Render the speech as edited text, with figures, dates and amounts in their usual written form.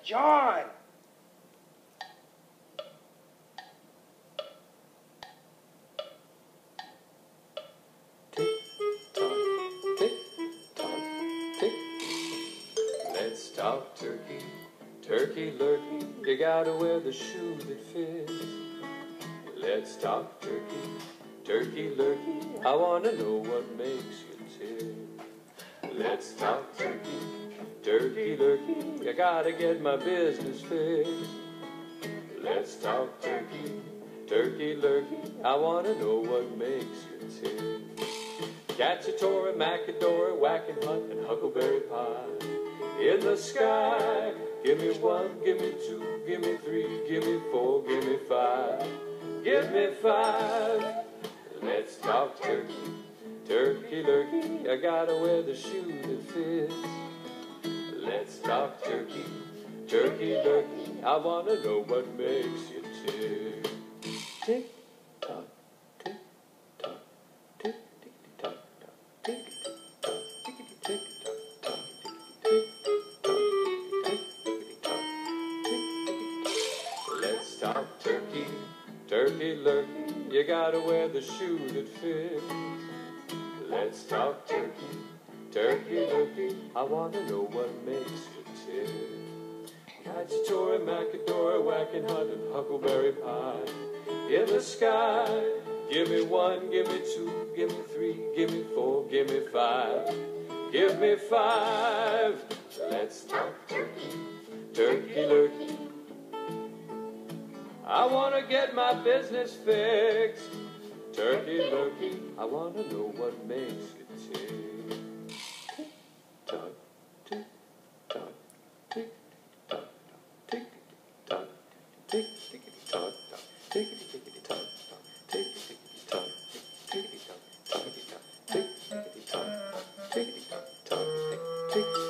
John! Let's talk turkey, turkey lurkey, you gotta wear the shoe that fits. Let's talk turkey, turkey lurkey, I wanna know what makes you tick. Let's talk turkey, turkey lurkey, you gotta get my business fixed. Let's talk turkey, turkey lurkey, I wanna know what makes you tick. Cacciatore, Macadore, whacking hunt, and huckleberry pie. In the sky, give me one, give me two, give me three, give me four, give me five. Give me five. Let's talk turkey, turkey lurkey, I gotta wear the shoe that fits. Let's talk turkey, turkey lurkey, I wanna know what makes you tick. Tick tock, tick tock, tick tick tock tock, tick tock, tickety tick tock tock, tick tock, tickety tock, tick. Let's talk turkey, turkey lurkey, you gotta wear the shoe that fits. Let's talk turkey, turkey lurkey, I wanna know what makes you tick. Cacciatore, Macadore, whacking hunt, and huckleberry pie. In the sky, give me one, give me two, give me three, give me four, give me five. Give me five. Let's talk turkey, turkey lurkey, I wanna get my business fixed. Turkey lurkey, I wanna know what makes you tick. Tick tock, tick tock, tick tock, tick tock, tick tickety tock tock, tick tickety tock tock, tick tickety tock, tickety tock, tickety tock, tick tickety tock, tickety tock, tick tick.